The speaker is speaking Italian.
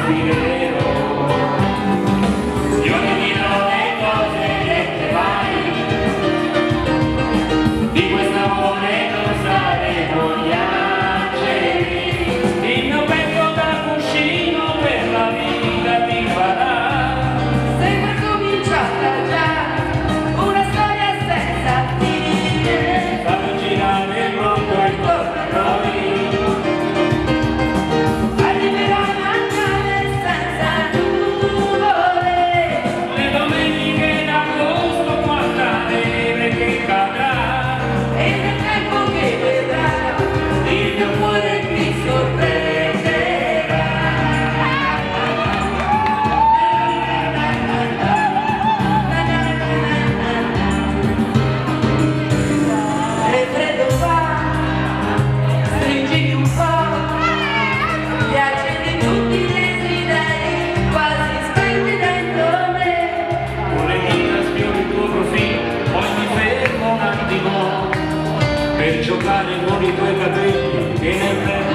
respirerò. Io ti dirò le cose che te vai, di quest'amore non saremo gli angeli. Il mio petto da cuscino per la vita ti farà. Sembra cominciata già una storia senza fine. Fammi girare il mondo intorno a noi. Per giocare con i tuoi capelli che nel